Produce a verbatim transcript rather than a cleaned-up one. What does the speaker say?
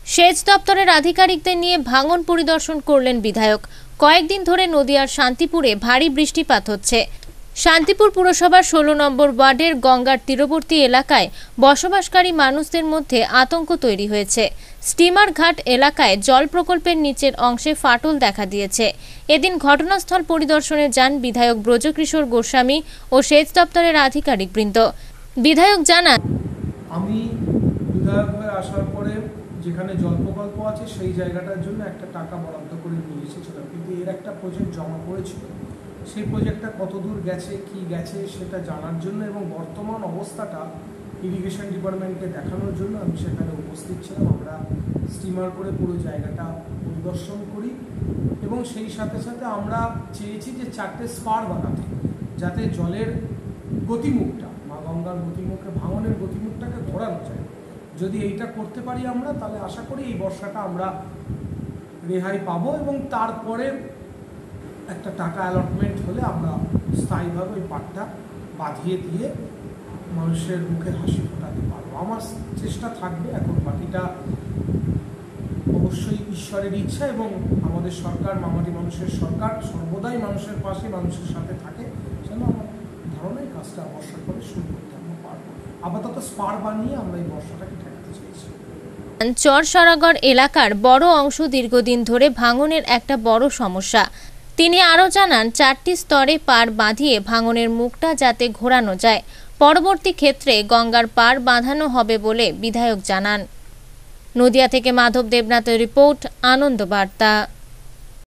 সেচ দপ্তরের আধিকারিকদের নিয়ে ভাঙন পরিদর্শন করলেন বিধায়ক। কয়েকদিন ধরে নদিয়ার শান্তিপুরে ভারী বৃষ্টিপাত হচ্ছে। শান্তিপুর পুরসভার ষোলো নম্বর ওয়ার্ডের গঙ্গার তীরবর্তী এলাকায় বসবাসকারী মানুষদের মধ্যে আতঙ্ক তৈরি হয়েছে। স্টিমার ঘাট এলাকায় জল প্রকল্পের নিচের অংশে ফাটল দেখা দিয়েছে। এদিন ঘটনাস্থল পরিদর্শনে যান বিধায়ক ব্রজকিশোর গোস্বামী ও সেচ দপ্তরের আধিকারিকবৃন্দ। বিধায়ক জানান, আমি বিধায়ক হয়ে আসার পরে যেখানে জল প্রকল্প আছে সেই জায়গাটার জন্য একটা টাকা বরাদ্দ করে নিয়ে এসেছিলাম, কিন্তু এর একটা প্রজেক্ট জমা পড়েছিল। সেই প্রজেক্টটা কতদূর গেছে, কি গেছে সেটা জানার জন্য এবং বর্তমান অবস্থাটা ইরিগেশন ডিপার্টমেন্টকে দেখানোর জন্য আমি সেখানে উপস্থিত ছিলাম। আমরা স্টিমার করে পুরো জায়গাটা পরিদর্শন করি এবং সেই সাথে সাথে আমরা চেয়েছি যে চারটে স্পার বানাতে, যাতে জলের গতিমুখটা, মা গঙ্গার গতিমুখে, ভাঙনের গতিমুখটাকে ঘোরানো যায়। যদি এইটা করতে পারি আমরা, তাহলে আশা করি এই বর্ষাটা আমরা রেহাই পাবো এবং তারপরে একটা টাকা অ্যালটমেন্ট হলে আমরা স্থায়ীভাবে ওই পাটটা বাঁধিয়ে দিয়ে মানুষের মুখে হাসি ফোটাতে পারবো। আমার চেষ্টা থাকবে। এখন বাকিটা অবশ্যই ঈশ্বরের ইচ্ছা এবং আমাদের সরকার, মামাটি মানুষের সরকার সর্বদাই মানুষের পাশে, মানুষের সাথে থাকে। সেজন্য আমার ধারণা এই কাজটা বর্ষার পরে শুরু করতে আমরা পারবো। আপাতত স্পার বানিয়ে আমরা এই বর্ষাটাকে ঠেকাতে চেয়েছি। চরসরাগড় এলাকার বড় অংশ দীর্ঘদিন ধরে ভাঙনের একটা বড় সমস্যা। তিনি আরও জানান, চারটি স্তরে পার বাঁধিয়ে ভাঙনের মুখটা যাতে ঘোরানো যায়। পরবর্তী ক্ষেত্রে গঙ্গার পার বাঁধানো হবে বলে বিধায়ক জানান। নদিয়া থেকে মাধব দেবনাথের রিপোর্ট, আনন্দ বার্তা।